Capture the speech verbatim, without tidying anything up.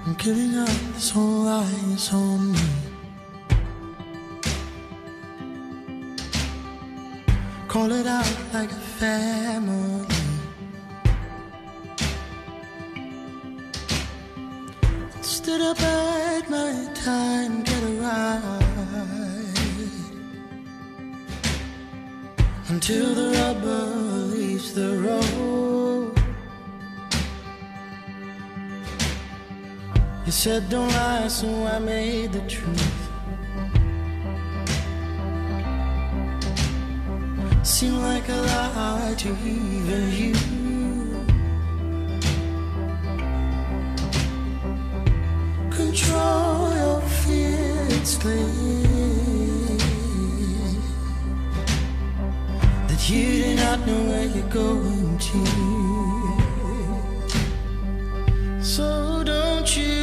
I'm giving up this whole eyes on me. Call it out like a family. Stood up at my time, get a ride until the rubber leaves the road. You said don't lie, so I made the truth seem like a lie to even you. Control your fears, clear that you do not know where you're going to. So don't you